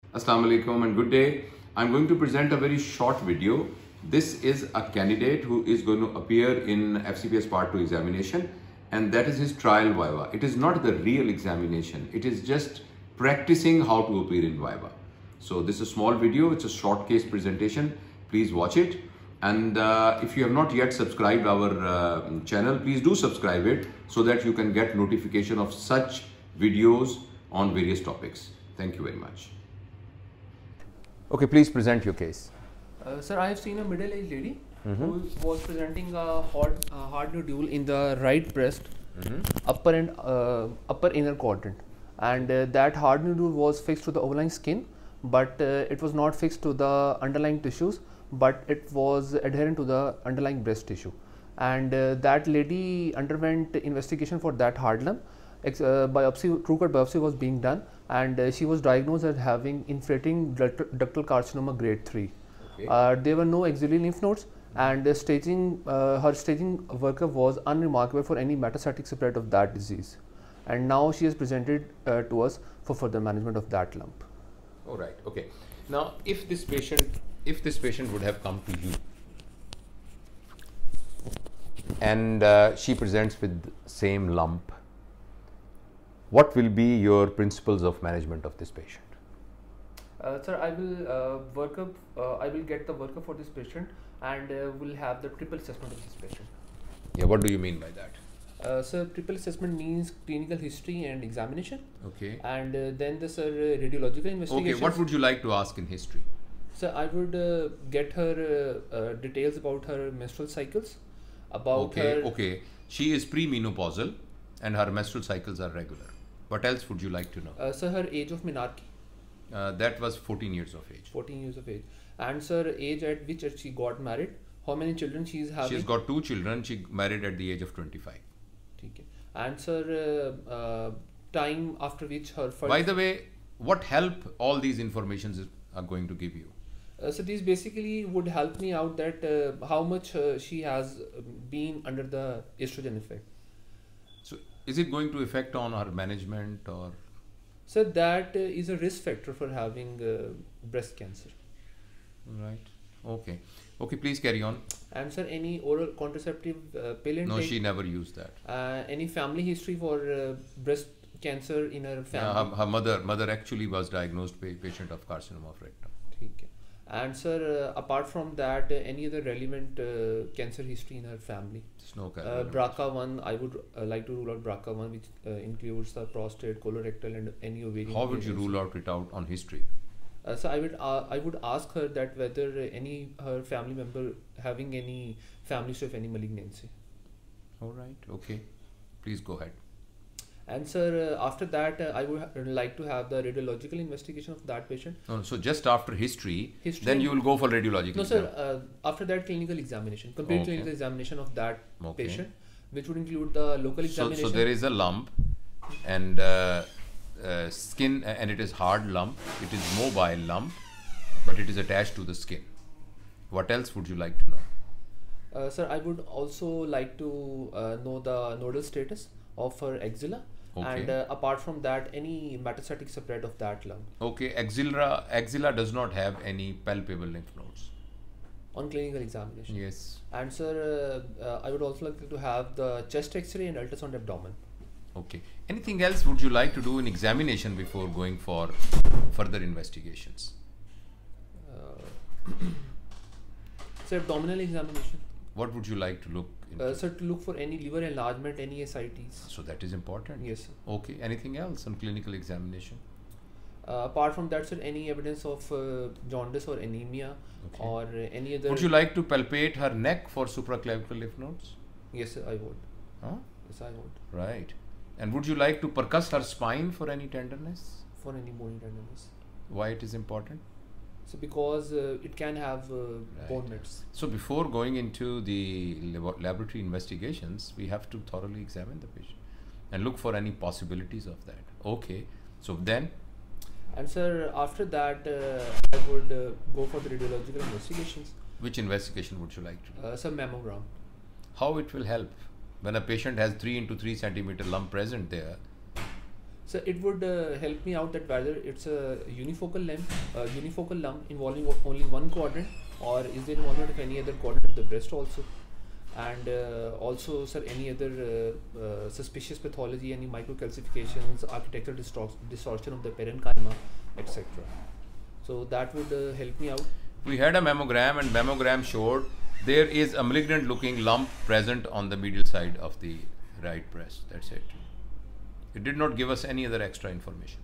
Assalamu alaikum and good day. I'm going to present a very short video. This is a candidate who is going to appear in FCPS Part 2 examination, and that is his trial viva. It is not the real examination. It is just practicing how to appear in viva. So this is a small video. It's a short case presentation. Please watch it. And if you have not yet subscribed our channel, please do subscribe it so that you can get notification of such videos on various topics. Thank you very much. Okay, please present your case. Sir, I have seen a middle-aged lady who was presenting a hard nodule in the right breast, upper inner quadrant, and that hard nodule was fixed to the overlying skin, but it was not fixed to the underlying tissues, but it was adherent to the underlying breast tissue. And that lady underwent investigation for that hard lump. Biopsy, true cut biopsy was being done, and she was diagnosed as having infiltrating ductal carcinoma grade 3. Okay. There were no axillary lymph nodes, and her staging workup was unremarkable for any metastatic spread of that disease. And now she has presented to us for further management of that lump. All right. Okay. Now, if this patient would have come to you and she presents with same lump, what will be your principles of management of this patient? Sir, I will get the workup for this patient, and will have the triple assessment of this patient. Yeah, what do you mean by that? Sir, triple assessment means clinical history and examination. Okay. And then the radiological investigation. Okay, what would you like to ask in history? Sir, I would get her details about her menstrual cycles, about her. Okay, she is premenopausal and her menstrual cycles are regular. What else would you like to know? Sir, her age of menarche. That was 14 years of age. 14 years of age. And sir, age at which she got married. How many children she is having? She's got 2 children. She married at the age of 25. Okay. And sir, time after which her first... By the way, what help all these informations are going to give you? So these basically would help me out that how much she has been under the estrogen effect. So is it going to affect on her management or? So that is a risk factor for having breast cancer. Right. Okay. Okay, please carry on. And sir, any oral contraceptive pill intake? No, she never used that. Any family history for breast cancer in her family? Yeah, her mother actually was diagnosed patient of carcinoma of rectum. Okay. And sir, apart from that, any other relevant cancer history in her family? No. BRCA1, I would like to rule out BRCA1, which includes the prostate, colorectal, and any ovarian. How would you rule it out on history? So I would ask her that whether her family member having any family history of any malignancy. All right. Okay. Please go ahead. And sir, after that, I would like to have the radiological investigation of that patient. No, so just after history, then you will go for radiological. No, sir. After that, clinical examination, complete clinical examination of that patient, which would include the local examination. So there is a lump, and skin, and it is hard lump. It is mobile lump, but it is attached to the skin. What else would you like to know? Sir, I would also like to know the nodal status of her axilla. Okay. And apart from that, any metastatic spread of that lump. Okay, axilla does not have any palpable lymph nodes. On clinical examination. Yes. And sir, I would also like to have the chest X-ray and ultrasound abdomen. Okay. Anything else would you like to do in examination before going for further investigations? Sir, abdominal examination. What would you like to look into? Sir, to look for any liver enlargement, any ascites. So that is important. Yes, sir. Okay. Anything else on clinical examination? Apart from that, sir, any evidence of jaundice or anemia, or any other... Would you like to palpate her neck for supraclavicular lymph nodes? Yes, sir, I would. Huh? Yes, I would. Right. And would you like to percuss her spine for any tenderness? For any bone tenderness. Why it is important? So because it can have bone nets. So before going into the laboratory investigations, we have to thoroughly examine the patient and look for any possibilities of that. Okay. So then? And sir, after that, I would go for the radiological investigations. Which investigation would you like to do? Sir, mammogram. How it will help when a patient has 3 into 3 centimeter lump present there? So it would help me out that whether it's a unifocal lump involving only one quadrant, or is there involvement of any other quadrant of the breast also, and also, sir, any other suspicious pathology, any microcalcifications, architectural distortion of the parenchyma, etc. So that would help me out. We had a mammogram, and mammogram showed there is a malignant looking lump present on the medial side of the right breast. That's it. It did not give us any other extra information.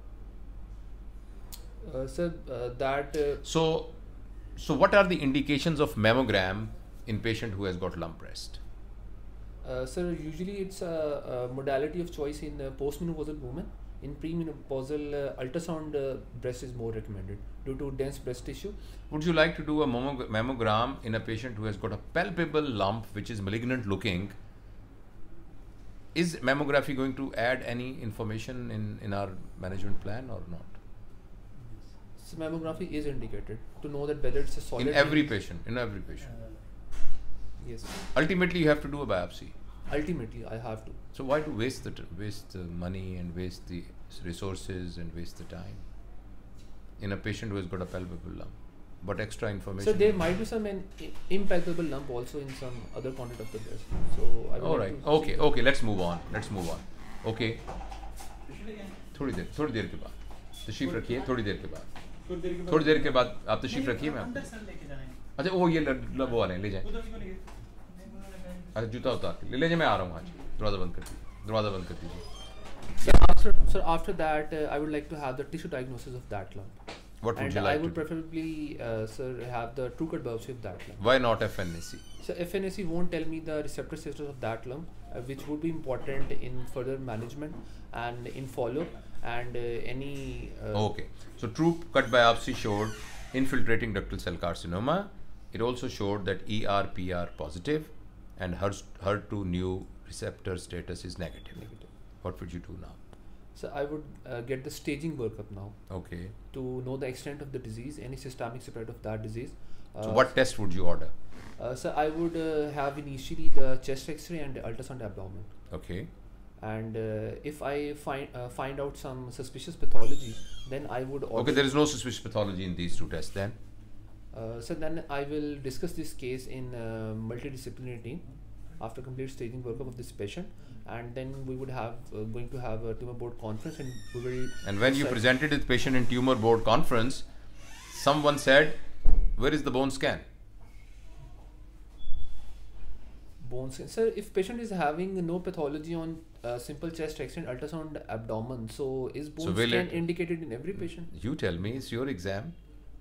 Sir, So what are the indications of mammogram in patient who has got lump breast? Sir, usually it's a modality of choice in postmenopausal women. In premenopausal, ultrasound breast is more recommended due to dense breast tissue. Would you like to do a mammogram in a patient who has got a palpable lump which is malignant looking? Is mammography going to add any information in our management plan or not? So mammography is indicated to know that whether it's a solid. In every patient. Yes. Ultimately, you have to do a biopsy. Ultimately, I have to. So why to waste the money and waste the resources and waste the time in a patient who has got a palpable lump? But extra information. So there might be some impalpable lump also in some other content of the breast. So I all right. Okay. Let's move on. Okay. थोड़ी देर के बाद तशरीफ रखिए. थोड़ी देर के बाद आप तशरीफ रखिए. मैं अच्छा वो ये वो वाले ले जाएं. अच्छा जूता उतार के ले जाए. मैं आ रहा हूँ. हाँ जी. दरवाज़ा बंद कर दीजिए. So after that, I would like to have the tissue diagnosis of that lump. What would and you like? I would preferably, sir, have the true cut biopsy of that lump. Why not FNAC? So FNAC won't tell me the receptor status of that lump, which would be important in further management and in follow-up and any. Okay. So true cut biopsy showed infiltrating ductal cell carcinoma. It also showed that ER/PR positive, and HER2 new receptor status is negative. What would you do now? So I would get the staging workup now. Okay. To know the extent of the disease, any systemic spread of that disease. So what test would you order? So I would have initially the chest X-ray and the ultrasound abdomen. Okay. And if I find out some suspicious pathology, then I would order. Okay, there is no suspicious pathology in these two tests then. So then I will discuss this case in multidisciplinary team after complete staging workup of this patient, and then we would have going to have a tumor board conference, and we will. And when you presented this patient in tumor board conference, someone said, "Where is the bone scan?" Bone scan, sir. If patient is having no pathology on simple chest X-ray and ultrasound abdomen, so is bone scan indicated in every patient? You tell me. It's your exam.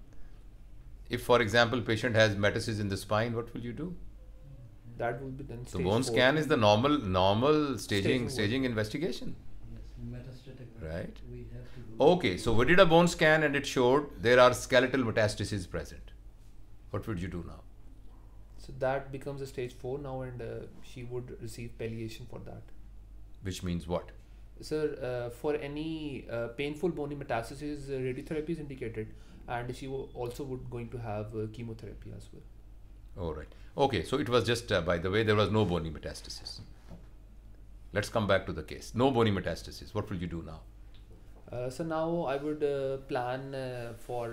If, for example, patient has metastasis in the spine, what will you do? That will be then. So bone scan is the normal staging investigation. Yes, metastatic. Right. We have to do. Okay, so we did a bone scan and it showed there are skeletal metastases present. What would you do now? So that becomes a stage 4 now, and she would receive palliation for that. Which means what? Sir, for any painful bony metastasis, radiotherapy is indicated, and she also would going to have chemotherapy as well. All right. Okay, so it was just, by the way, there was no bony metastasis. Let's come back to the case. No bony metastasis. What will you do now? So now I would plan for,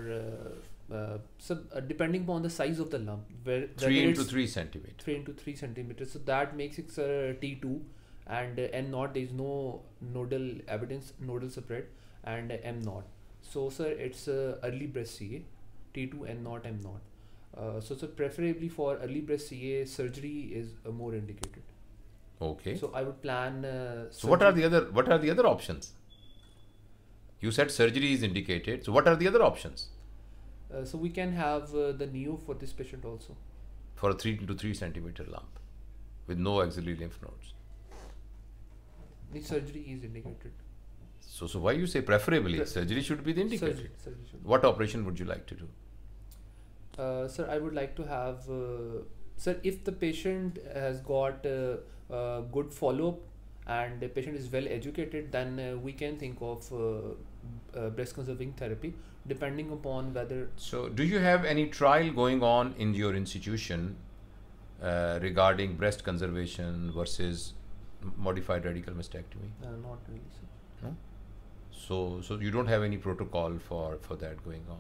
depending upon the size of the lump, where 3 into 3 centimeters. 3 into 3 centimeters. So that makes it T2, and N0 there is no nodal evidence, nodal spread, and M0. So sir, it's early breast CA, T2, N0, M0. So preferably for early breast CA, surgery is more indicated. Okay. So I would plan. So what are the other options? You said surgery is indicated. So what are the other options? So we can have the neo for this patient also. For a 3 into 3 centimeter lump with no axillary lymph nodes. The surgery is indicated. So why you say preferably? Surgery should be the indicated. Surgery should be. What operation would you like to do? Sir, I would like to have, sir, if the patient has got good follow-up and the patient is well educated, then we can think of breast conserving therapy, depending upon whether. So do you have any trial going on in your institution regarding breast conservation versus modified radical mastectomy? Not really, sir. No? So you don't have any protocol for that going on,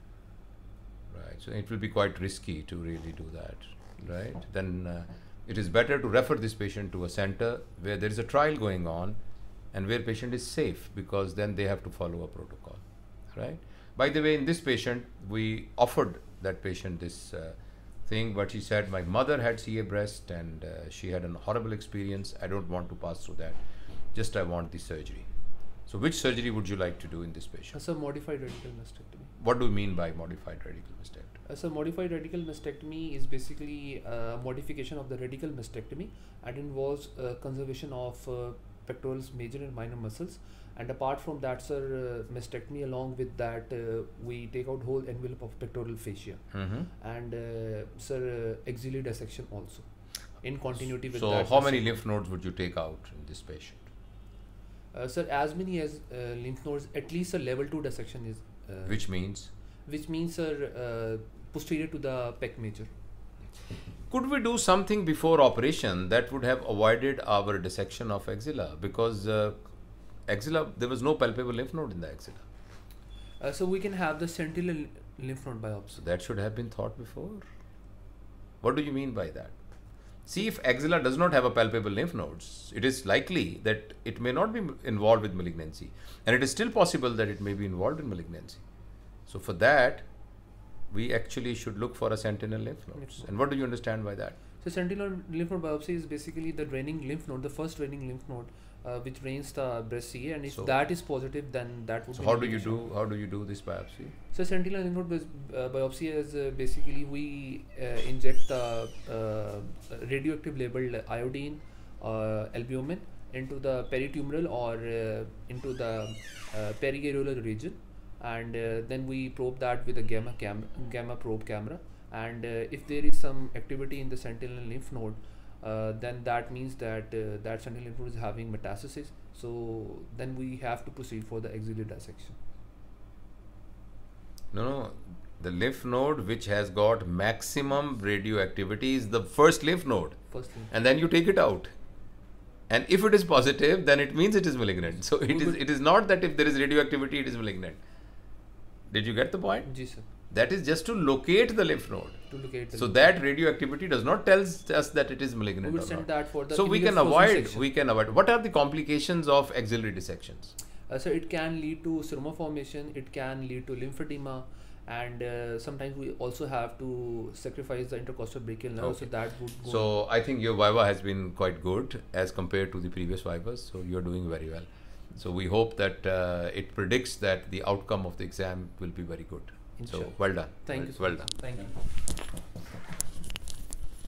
right? So it will be quite risky to really do that, right? Then it is better to refer this patient to a center where there is a trial going on and where patient is safe, because then they have to follow a protocol, right? By the way, in this patient, we offered that patient this thing, but she said, my mother had CA breast and she had a horrible experience. I don't want to pass through that. Just I want the surgery. So which surgery would you like to do in this patient? So modified radical mastectomy. What do you mean by modified radical mastectomy? So modified radical mastectomy is basically a modification of the radical mastectomy and involves conservation of pectorals major and minor muscles. And apart from that, sir, mastectomy, along with that, we take out whole envelope of pectoral fascia. And sir, axillary dissection also in continuity with that. So how many lymph nodes would you take out in this patient? Sir, as many as lymph nodes, at least a level 2 dissection is. Which means? Which means, sir, posterior to the pec major. Could we do something before operation that would have avoided our dissection of axilla? Because axilla, there was no palpable lymph node in the axilla. So we can have the sentinel lymph node biopsy. So that should have been thought before. What do you mean by that? See, if axilla does not have a palpable lymph nodes, it is likely that it may not be involved with malignancy, and it is still possible that it may be involved in malignancy. So for that, we actually should look for a sentinel lymph nodes. And what do you understand by that? So sentinel lymph node biopsy is basically the draining lymph node, the first draining lymph node, which drains the breast CA, and if that is positive, then that would. So how do you do this biopsy? So sentinel lymph node biopsy is basically we inject the radioactive labeled iodine albumin into the peritumoral or into the periareolar region, and then we probe that with a gamma probe camera, and if there is some activity in the sentinel lymph node, then that means that that sentinel lymph node is having metastasis. So then we have to proceed for the axillary dissection. No, the lymph node which has got maximum radioactivity is the first lymph node. And then you take it out. And if it is positive, then it means it is malignant. So it is not that if there is radioactivity, it is malignant. Did you get the point? Yes, sir. That is just to locate the lymph node. So that radioactivity does not tell us that it is malignant. We would send that for the so we can avoid. What are the complications of axillary dissections? So it can lead to seroma formation, it can lead to lymphedema, and sometimes we also have to sacrifice the intercostal brachial nerve. Okay. So that would go. So I think your viva has been quite good as compared to the previous vivas. So you are doing very well. So we hope that it predicts that the outcome of the exam will be very good. So well done. Thank you. Well done. Thank you.